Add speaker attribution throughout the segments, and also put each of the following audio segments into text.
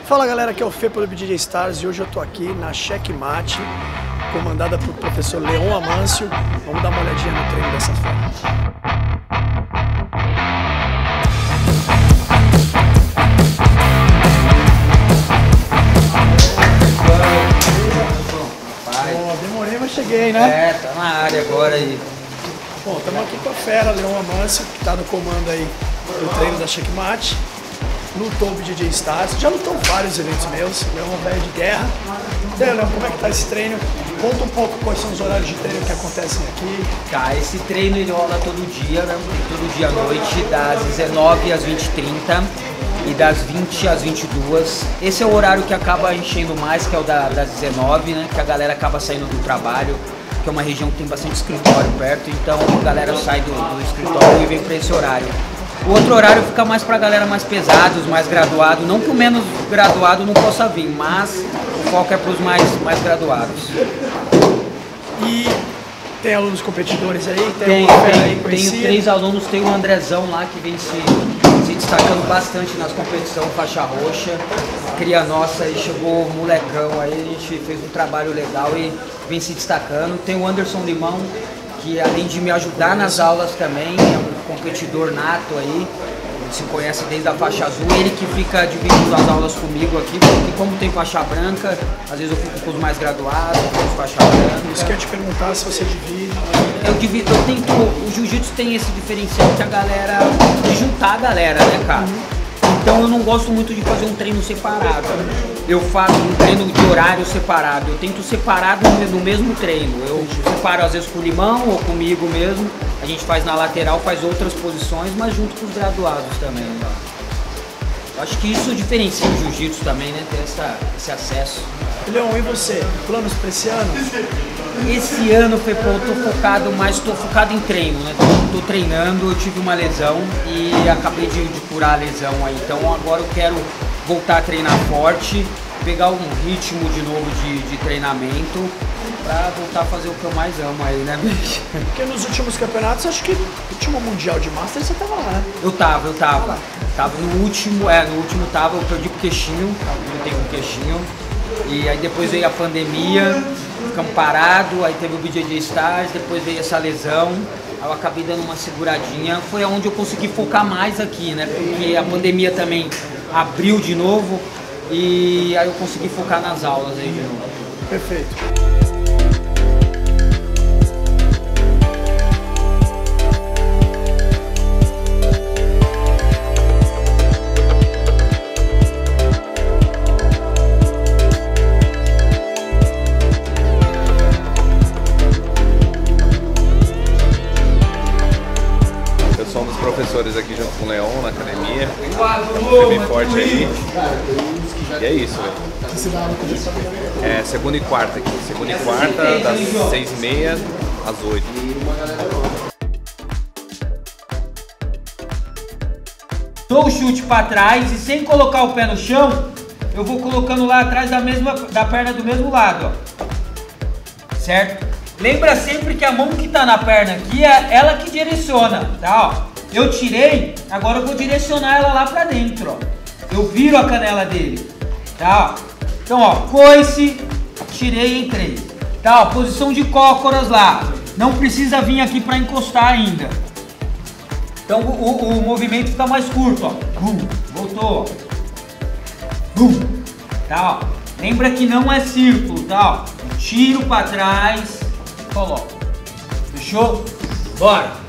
Speaker 1: Fala galera, aqui é o Fê pelo BJJ Stars e hoje eu tô aqui na Checkmate, comandada pelo professor Leon Amâncio. Vamos dar uma olhadinha no treino dessa fera. Demorei, mas cheguei, né?
Speaker 2: É, tá na área agora aí.
Speaker 1: Bom, estamos aqui com a fera, Leon Amâncio, que está no comando aí do treino da Checkmate. Lutou o BJJ Stars, já lutou vários eventos meus, Leon é um velho de guerra. E aí, Leon, como é que tá esse treino? Conta um pouco quais são os horários de treino que acontecem aqui.
Speaker 2: Tá, esse treino ele rola todo dia, né? Todo dia à noite, das 19 às 20h30 e das 20 às 22. Esse é o horário que acaba enchendo mais, que é o das 19, né? Que a galera acaba saindo do trabalho, que é uma região que tem bastante escritório perto, então a galera sai do escritório e vem para esse horário. O outro horário fica mais pra galera mais pesados, mais graduado, não que o menos graduado não possa vir, mas o foco é pros mais graduados.
Speaker 1: E tem alunos competidores aí?
Speaker 2: Tenho 3 alunos, tem o Andrezão lá que vem se destacando bastante nas competições, faixa roxa, cria nossa, aí chegou molecão, aí a gente fez um trabalho legal e vem se destacando. Tem o Anderson Limão, que além de me ajudar nas aulas também, é um competidor nato aí, se conhece desde a faixa azul, ele que fica dividindo as aulas comigo aqui, porque como tem faixa branca, às vezes eu fico com os mais graduados, com os faixa branca.
Speaker 1: Isso que eu ia te perguntar, se você divide.
Speaker 2: Eu tento, o jiu-jitsu tem esse diferencial que a galera, de juntar a galera, né, cara? Então eu não gosto muito de fazer um treino separado. Eu faço um treino de horário separado. Eu tento separar no mesmo treino. Eu separo às vezes com o Limão ou comigo mesmo. A gente faz na lateral, faz outras posições, mas junto com os graduados também. Né? Acho que isso diferencia o jiu-jitsu também, né? Ter esse acesso.
Speaker 1: Leon, e você? Planos para esse ano?
Speaker 2: Esse ano, Fê, eu tô focado, mas tô focado em treino, né? Tô treinando, eu tive uma lesão e acabei de curar a lesão aí. Então agora eu quero voltar a treinar forte, pegar um ritmo de novo de treinamento pra voltar a fazer o que eu mais amo aí, né, bicho?
Speaker 1: Porque nos últimos campeonatos, acho que no último Mundial de Masters você tava lá, né?
Speaker 2: Eu tava. Tava no último tava, eu perdi pro queixinho, eu tenho um queixinho. E aí depois veio a pandemia, ficamos parados, aí teve o BJJ Stars, depois veio essa lesão, aí eu acabei dando uma seguradinha, foi onde eu consegui focar mais aqui, né, porque a pandemia também abriu de novo e aí eu consegui focar nas aulas aí de novo.
Speaker 1: Perfeito.
Speaker 3: Professores aqui junto com o Leon na academia, firme e forte aí. E é isso, velho. É segunda e quarta aqui. Segunda e quarta, das 6h30 às 8h.
Speaker 2: Dou o chute para trás e sem colocar o pé no chão, eu vou colocando lá atrás da perna do mesmo lado, ó. Certo? Lembra sempre que a mão que tá na perna aqui é ela que direciona, tá? Ó. Eu tirei, agora eu vou direcionar ela lá pra dentro, ó. Eu viro a canela dele, tá? Então, ó, coice, tirei e entrei. Tá, ó, posição de cócoras lá. Não precisa vir aqui pra encostar ainda. Então o movimento fica mais curto, ó. Voltou, ó. Tá, ó. Lembra que não é círculo, tá? Ó. Tiro pra trás, coloco. Fechou? Bora!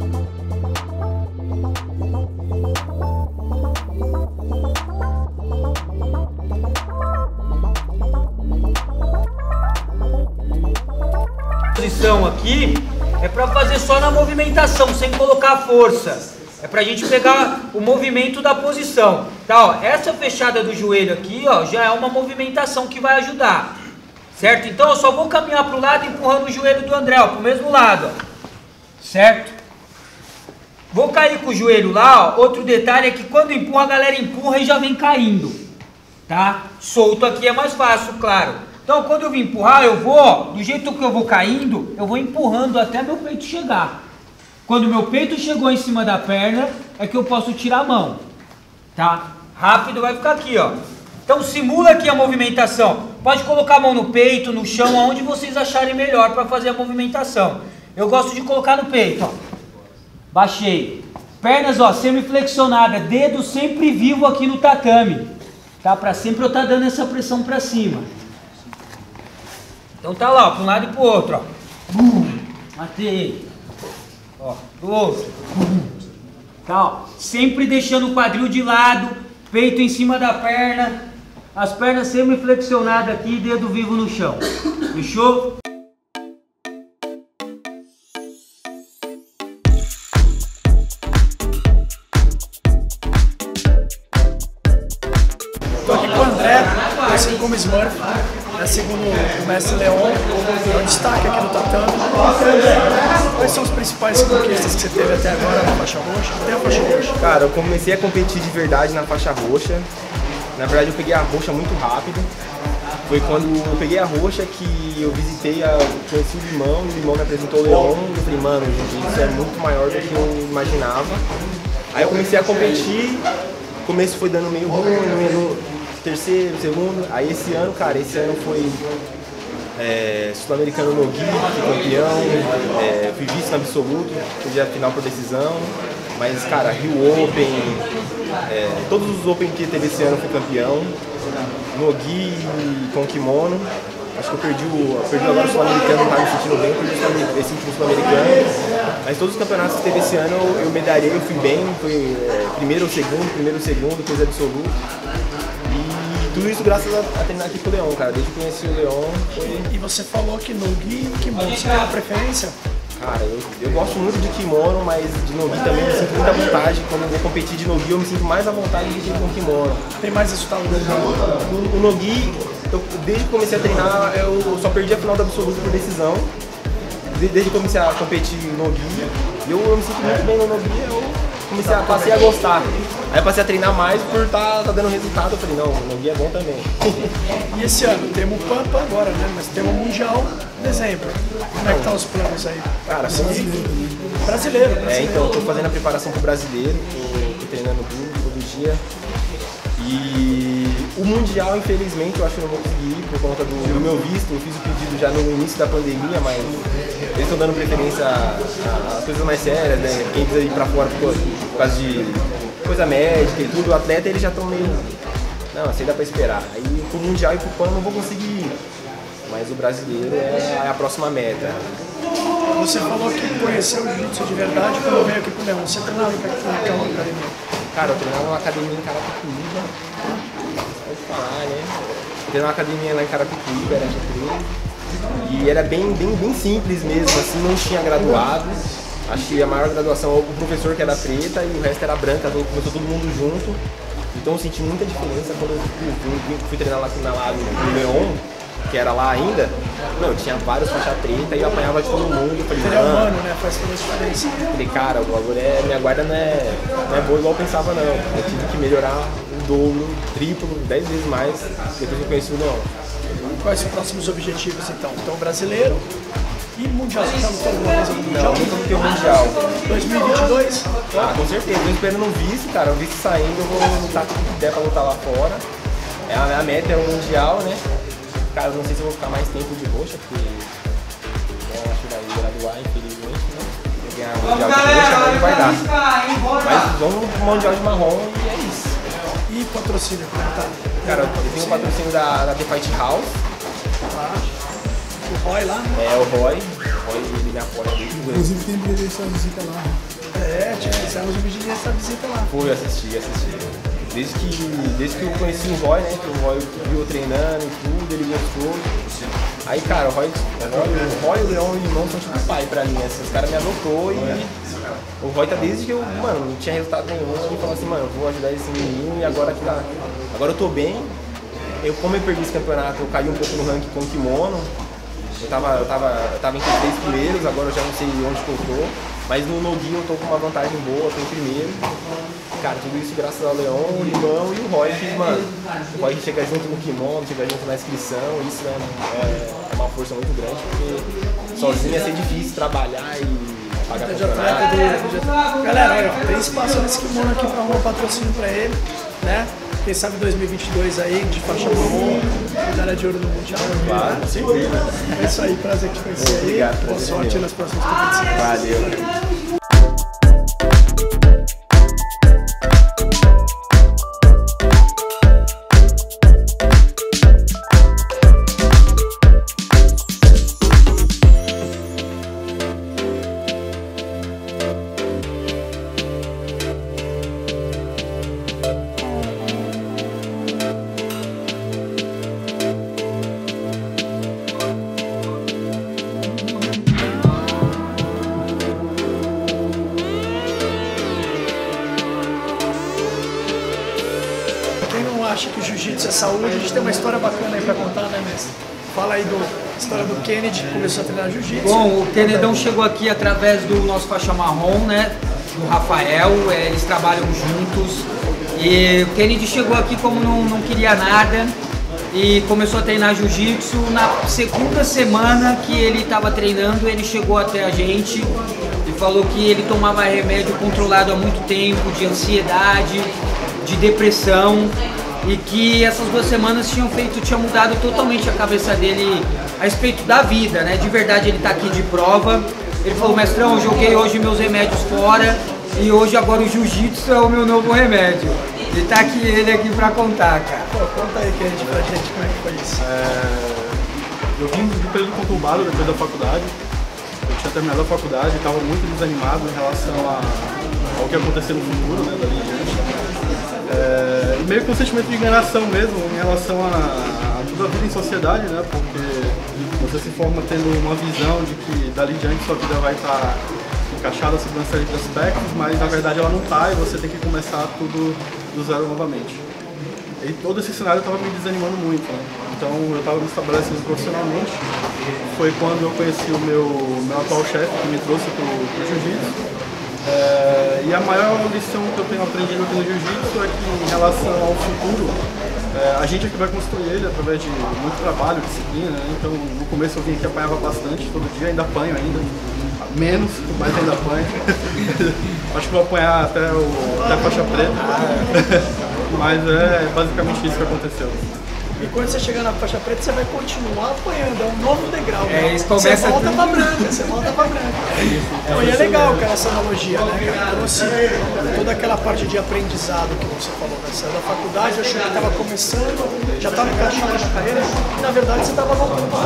Speaker 2: Posição aqui é para fazer só na movimentação, sem colocar força. É pra gente pegar o movimento da posição. Tá, ó, essa fechada do joelho aqui, ó, já é uma movimentação que vai ajudar. Certo? Então eu só vou caminhar pro lado empurrando o joelho do André, ó, pro mesmo lado, ó. Certo? Vou cair com o joelho lá, ó. Outro detalhe é que quando empurra, a galera empurra e já vem caindo. Tá? Solto aqui é mais fácil, claro. Então quando eu vim empurrar, eu vou, ó, do jeito que eu vou caindo, eu vou empurrando até meu peito chegar. Quando meu peito chegou em cima da perna, é que eu posso tirar a mão. Tá? Rápido vai ficar aqui, ó. Então simula aqui a movimentação. Pode colocar a mão no peito, no chão, aonde vocês acharem melhor para fazer a movimentação. Eu gosto de colocar no peito, ó. Baixei. Pernas, ó, semiflexionada, dedo sempre vivo aqui no tatame. Tá? Para sempre eu estar dando essa pressão para cima. Então tá lá, ó, para um lado e pro outro, ó. Matei. Ó, do outro. Tá, ó. Sempre deixando o quadril de lado, peito em cima da perna, as pernas semiflexionadas aqui, dedo vivo no chão. Fechou?
Speaker 1: Estou aqui com o André, conhecido como Smurf, segundo o mestre Leon, é um destaque aqui no tatame. André, quais são as principais conquistas que você teve até agora na faixa roxa? Até a faixa roxa.
Speaker 4: Cara, eu comecei a competir de verdade na faixa roxa. Na verdade eu peguei a roxa muito rápido. Foi quando eu peguei a roxa que eu visitei, conheci o Limão, e o Limão me apresentou o Leon, e eu falei, mano, isso é muito maior do que eu imaginava. Aí eu comecei a competir, o começo foi dando meio ruim, no terceiro, segundo. Aí esse ano, cara, foi Sul-Americano no Gui, fui campeão, fui vice no absoluto, fiz a final por decisão. Mas, cara, Rio Open, todos os Open que teve esse ano eu fui campeão. No Gui com kimono. Acho que eu perdi agora o Sul-Americano, não estava me sentindo bem, perdi esse último Sul-Americano. Mas todos os campeonatos que teve esse ano eu medalhei, eu fui bem, fui primeiro ou segundo, coisa absoluta. E tudo isso graças a treinar aqui com o Leon, cara. Desde que conheci o Leon foi...
Speaker 1: E você falou que no Gui e kimono, você tem uma preferência?
Speaker 4: Cara, eu gosto muito de kimono, mas de no-gi também eu me sinto muita vontade. Quando eu vou competir de no-gi, eu me sinto mais à vontade do que com kimono.
Speaker 1: Tem mais resultado no no-gi?
Speaker 4: O no-gi, desde que comecei a treinar, eu só perdi a final do absoluto por decisão. Desde que comecei a competir no no-gi, eu me sinto muito bem no no-gi, passei a gostar. Aí eu passei a treinar mais por tá dando resultado, eu falei, não, o no-gi é bom também.
Speaker 1: E esse ano, temos o Pampa agora, né? Mas temos o Mundial em dezembro. Como é que estão os planos aí?
Speaker 4: Cara,
Speaker 1: brasileiro.
Speaker 4: Então, eu tô fazendo a preparação pro brasileiro, tô treinando duro todo dia. E o Mundial, infelizmente, eu acho que eu não vou conseguir ir por conta do meu visto. Eu fiz o pedido já no início da pandemia, mas eles estão dando preferência às coisas mais sérias, né? Quem precisa ir pra fora por causa de coisa médica e tudo, o atleta eles já estão meio... Não, assim dá pra esperar. Aí pro Mundial e pro PAN eu não vou conseguir ir. Mas o brasileiro é a próxima meta.
Speaker 1: Você falou que conheceu o jiu-jitsu de verdade quando veio aqui pro Leão. Você treinava naquela academia?
Speaker 4: Cara, eu treinava numa academia em Carapicuíba. Pode falar, né? Eu treinava uma academia lá em Carapicuíba, era de treino. E era bem simples mesmo, assim, não tinha graduado. Acho que a maior graduação é o professor que era preta e o resto era branca, começou todo mundo junto. Então eu senti muita diferença quando eu fui treinar lá no Leon, que era lá ainda. Não, tinha vários faixa preta e eu apanhava de todo mundo. Falei,
Speaker 1: ele é humano, né? Faz toda a diferença.
Speaker 4: Falei, cara, minha guarda não é boa igual eu pensava não. Eu tive que melhorar o dobro, o triplo, 10 vezes mais depois que eu conheci o Leon.
Speaker 1: Quais os próximos objetivos então? Então brasileiro e mundial. Você já lutou alguma coisa no mundial?
Speaker 4: Não, nunca lutei o mundial.
Speaker 1: 2022?
Speaker 4: Ah, com certeza. Eu esperando um vice, cara. O vice saindo, eu vou lutar tudo que der pra lutar lá fora. A meta é o mundial, né? Cara, não sei se eu vou ficar mais tempo de roxa, porque eu acho que vai graduar, infelizmente, né? Vou ganhar o mundial de roxa, mas não vai dar. Mas vamos pro mundial de marrom e é isso.
Speaker 1: E patrocínio, como tá?
Speaker 4: Cara, eu tenho o patrocínio da The Fight House.
Speaker 1: O Roy lá?
Speaker 4: É, o Roy. O Roy, ele me apoia muito.
Speaker 5: Inclusive tem vídeo dessa visita lá.
Speaker 1: Fizemos um vídeo dessa visita lá.
Speaker 4: Fui assistir. Desde que eu conheci o Roy, né? Que o Roy viu eu treinando e tudo, ele gostou. Aí, cara, o Roy, o Leon e o Limão são tipo pai pra mim, assim, os caras me adotou e o Roy tá desde que eu, mano, não tinha resultado nenhum, ele falou assim, mano, eu vou ajudar esse menino e agora eu tô bem. Como eu perdi esse campeonato, eu caí um pouco no ranking com o kimono. Eu tava entre os 3 primeiros, agora eu já não sei onde que eu tô. Mas no no-gi eu tô com uma vantagem boa, eu tô em primeiro. Cara, tudo isso graças ao Leon, o Limão e o Roy, que, mano, o Roy chega junto no kimono, chega junto na inscrição, isso é uma força muito grande, porque sozinho ia ser difícil trabalhar e pagar campeonato.
Speaker 1: Galera, olha, tem espaço nesse kimono aqui pra arrumar um patrocínio pra ele, né? Quem sabe 2022 aí, de faixa marrom, medalha de ouro no Mundial.
Speaker 4: Claro, sem dúvida.
Speaker 1: É isso aí, prazer te conhecer aí.
Speaker 4: Obrigado,
Speaker 1: Boa
Speaker 4: prazer
Speaker 1: sorte
Speaker 4: meu.
Speaker 1: nas próximas competições.
Speaker 4: Valeu.
Speaker 1: Quem não acha que o jiu-jitsu é saúde, a gente tem uma história bacana aí pra contar, né, mestre? Fala aí da história do Kennedy, que começou a treinar jiu-jitsu.
Speaker 2: Bom, o Kennedão chegou aqui através do nosso faixa marrom, né? Do Rafael, eles trabalham juntos. E o Kennedy chegou aqui como não queria nada e começou a treinar jiu-jitsu. Na segunda semana que ele estava treinando, ele chegou até a gente e falou que ele tomava remédio controlado há muito tempo, de ansiedade, de depressão, e que essas 2 semanas tinham mudado totalmente a cabeça dele a respeito da vida, né? De verdade, ele está aqui de prova. Ele falou: mestrão, eu joguei hoje meus remédios fora e hoje agora o jiu-jitsu é o meu novo remédio. E tá aqui ele aqui pra contar, cara.
Speaker 1: Pô, conta aí, Kennedy, pra gente como é que foi isso.
Speaker 6: Eu vim de um período conturbado depois da faculdade. Eu tinha terminado a faculdade e estava muito desanimado em relação ao que ia acontecer no futuro, né, dali em diante. E meio que um sentimento de enganação mesmo em relação a toda a vida em sociedade, né, porque você se forma tendo uma visão de que dali em diante sua vida vai estar encaixada sobre uma série de aspectos, mas na verdade ela não está e você tem que começar tudo do zero novamente. E todo esse cenário estava me desanimando muito, né? Então eu estava me estabelecendo profissionalmente. Foi quando eu conheci o meu atual chefe, que me trouxe para o jiu-jitsu. E a maior lição que eu tenho aprendido aqui no jiu-jitsu é que, em relação ao futuro, a gente é que vai construir ele através de muito trabalho, disciplina, né? Então no começo eu vim aqui, apanhava bastante, todo dia, ainda apanho ainda. Menos, mas ainda apanho. Acho que vou apanhar até a faixa preta. Mas é basicamente isso que aconteceu.
Speaker 1: E quando você chegar na faixa preta, você vai continuar apanhando, é um novo degrau. Né?
Speaker 2: Isso começa
Speaker 1: você volta pra branca, você volta pra branca. Então, e é legal, cara, essa analogia, né, cara? Trouxe toda aquela parte de aprendizado que você falou, né? Você da faculdade, achou que estava começando, já estava encaixando na carreira, e na verdade você estava voltando para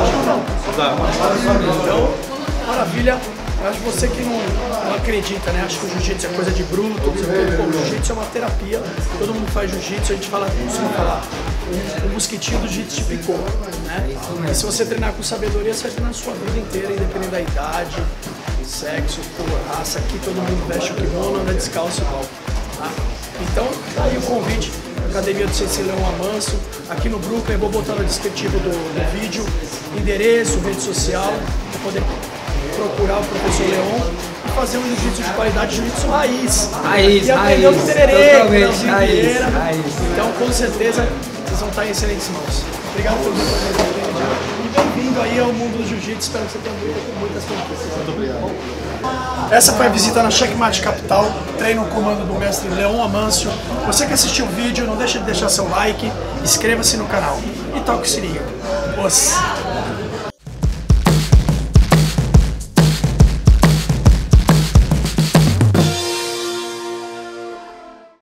Speaker 1: o Então, maravilha. Eu acho que você que não acredita, né? Acha que o jiu-jitsu é coisa de bruto, o jiu-jitsu é uma terapia, todo mundo faz jiu-jitsu, a gente costuma falar, o mosquitinho do jiu-jitsu te picou, né? E se você treinar com sabedoria, você vai treinar a sua vida inteira, independente da idade, sexo, cor, raça, aqui todo mundo veste o kimono, anda descalço igual, tá? Então, tá aí o convite, Academia do Sensei Leon Amancio, aqui no Brooklyn, eu vou botar no descritivo do vídeo, endereço, rede social, para poder procurar o professor Leon e fazer um jiu-jitsu de qualidade, jiu-jitsu raiz. E aprender o tererê,
Speaker 2: raiz.
Speaker 1: Então, com certeza, vocês vão estar em excelentes mãos. Obrigado por vir e bem-vindo aí ao mundo do jiu-jitsu. Espero que você tenha muitas conquistas.
Speaker 6: Muito obrigado.
Speaker 1: Essa foi a visita na Checkmate Capital, treino no comando do mestre Leon Amancio. Você que assistiu o vídeo, não deixe de deixar seu like, inscreva-se no canal e toque o sininho.